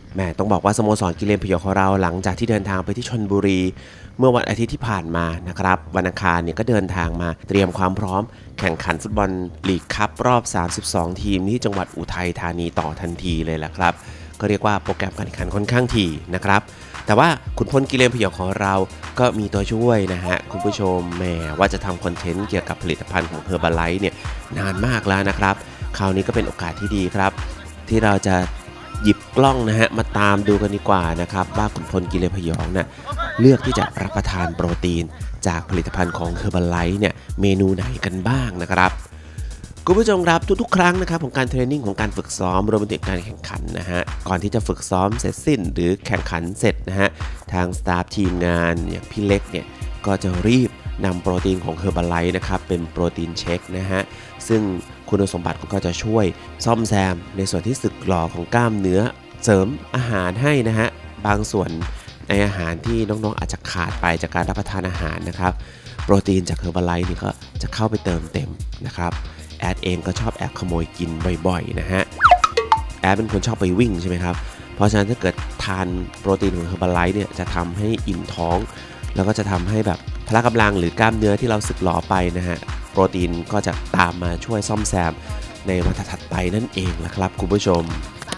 แหมต้องบอกว่าสโมสรกิเลนพยองของเราหลังจากที่เดินทางไปที่ชลบุรีเมื่อวันอาทิตย์ที่ผ่านมานะครับวันอังคารเนี่ยก็เดินทางมาเตรียมความพร้อมแข่งขันฟุตบอลลีกคัพรอบ32ทีมที่จังหวัดอุทัยธานีต่อทันทีเลยแหละครับก็เรียกว่าโปรแกรมการแข่งขันค่อนข้างถี่นะครับแต่ว่าขุนพลกิเลนพยองของเราก็มีตัวช่วยนะฮะคุณผู้ชมแหมว่าจะทำคอนเทนต์เกี่ยวกับผลิตภัณฑ์ของ Herbalife เนี่ยนานมากแล้วนะครับคราวนี้ก็เป็นโอกาสที่ดีครับที่เราจะหยิบกล้องนะฮะมาตามดูกันดีกว่านะครับว่าขุนพลกิเลนพยองเนี่ยเลือกที่จะรับประทานโปรตีนจากผลิตภัณฑ์ของ Herbalife เนี่ยเมนูไหนกันบ้างนะครับคุณผู้ชมครับทุกๆครั้งนะครับของการเทรนนิ่งของการฝึกซ้อมรวมไปถึงการแข่งขันนะฮะก่อนที่จะฝึกซ้อมเสร็จสิ้นหรือแข่งขันเสร็จนะฮะทางสตาฟทีมงานอย่างพี่เล็กเนี่ยก็จะรีบนำโปรตีนของ Herbalife นะครับเป็นโปรตีนเชคนะฮะซึ่งคุณสมบัติก็จะช่วยซ่อมแซมในส่วนที่สึกหรอของกล้ามเนื้อเสริมอาหารให้นะฮะบางส่วนในอาหารที่น้องๆอาจจะขาดไปจากการรับประทานอาหารนะครับโปรตีนจาก Herbalife นี่ก็จะเข้าไปเติมเต็มนะครับแอดเองก็ชอบแอบขโมยกินบ่อยๆนะฮะแอดเป็นคนชอบไปวิ่งใช่ไหมครับเพราะฉะนั้นถ้าเกิดทานโปรตีนของ Herbalife เนี่ยจะทำให้อิ่มท้องแล้วก็จะทำให้แบบพละกำลังหรือกล้ามเนื้อที่เราสึกหรอไปนะฮะโปรตีนก็จะตามมาช่วยซ่อมแซมในวันถัดไปนั่นเองนะครับคุณผู้ชม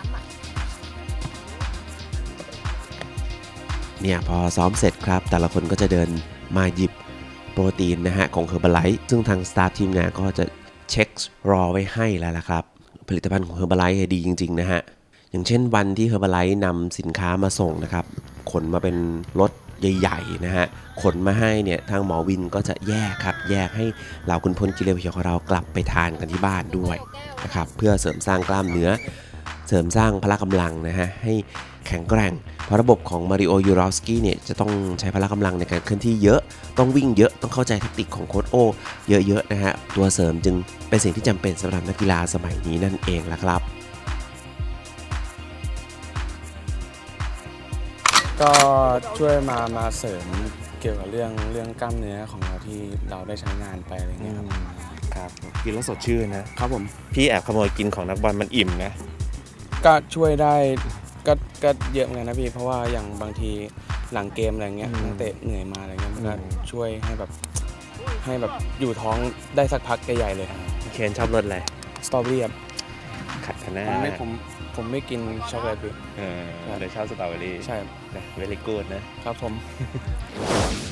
เนี่ยพอซ้อมเสร็จครับแต่ละคนก็จะเดินมาหยิบโปรตีนนะฮะของ Herbalife ซึ่งทางสตาฟทีมงานก็จะเช็ครอไว้ให้แล้วละครับผลิตภัณฑ์ของ Herbalife ดีจริงๆนะฮะอย่างเช่นวันที่ Herbalife นำสินค้ามาส่งนะครับขนมาเป็นรถใหญ่ๆนะฮะขนมาให้เนี่ยทางหมอวินก็จะแยกครับแยกให้เหล่าคุณพลกิเลนพยองของเรากลับไปทานกันที่บ้านด้วยนะครับเพื่อเสริมสร้างกล้ามเนื้อเสริมสร้างพละกำลังนะฮะให้แข็งแกร่งเพราะระบบของมาริโอยูรอฟสกี้เนี่ยจะต้องใช้พละกำลังในการเคลื่อนที่เยอะต้องวิ่งเยอะต้องเข้าใจเทคนิคของโค้ชโอเยอะๆนะฮะตัวเสริมจึงเป็นสิ่งที่จำเป็นสำหรับนักกีฬาสมัยนี้นั่นเองละครับก็ช่วยมาเสริมเกี่ยวกับเรื่องกล้ามเนื้อของเราที่เราได้ใช้งานไปอะไรเงี้ยครับกินแล้วสดชื่นนะครับผมพี่แอบขโมยกินของนักบอลมันอิ่มนะก็ช่วยได้ก็เยอะเหมือนกันนะพี่เพราะว่าอย่างบางทีหลังเกมอะไรเงี้ยนักเตะเหนื่อยมาอะไรเงี้ยมันก็ช่วยให้แบบอยู่ท้องได้สักพักใหญ่ๆเลยเคนชอบรสอะไรสตรอเบอรี่ขัดคะน้าผมไม่กินช็อกโกแลตพี่เลยชอบสตรอเบอรี่ใช่นะเวลิกูดนะครับผม